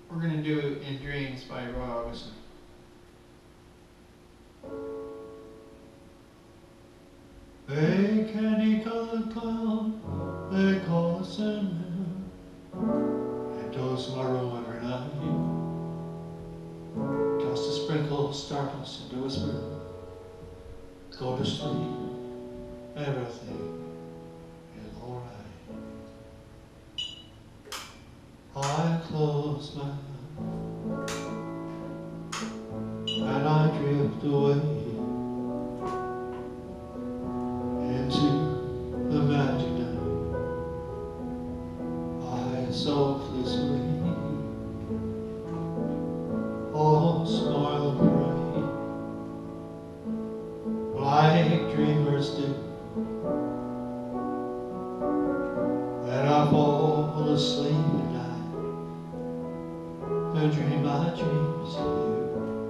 We're going to do In Dreams by Roy Orbison. A candy-colored cloud they call a Sandman enters my room every night. Casts a sprinkle, startles into a whisper. Go to sleep, everything is alright. I close my eyes and I drift away into the magic night. I softly sway, all smile and pray, like dreamers do. Then I fall asleep at night and dream my dreams of you.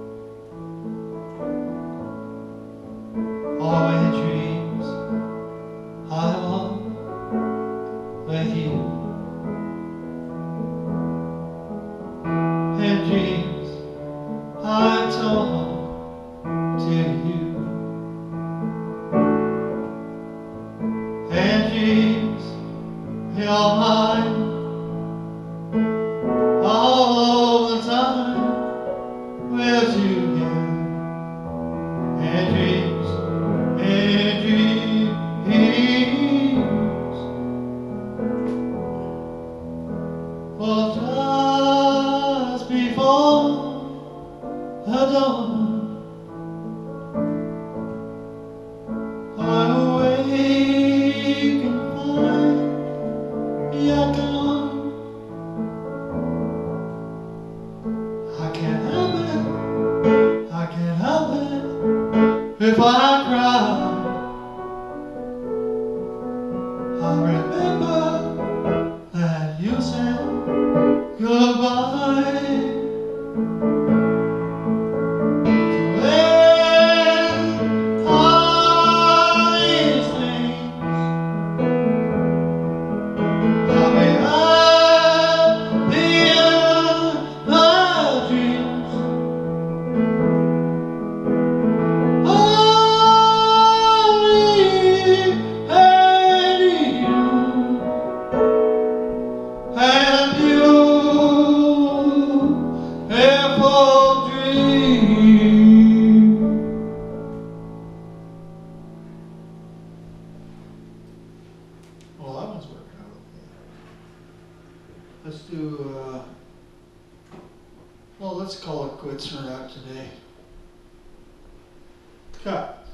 All my dreams I want with you, and dreams I talk to you, and dreams you're mine all the time. We're together, and dreams, and dreams. Well, just before the dawn, I awake and find you're gone. I can't help it, I can't help it if I cry. I remember that you said goodbye. To end all these things, I'll be happy in my dreams. Only and you. And you, careful dream. Well, that one's working out okay. Let's do, well, let's call it quits for that today. Cut.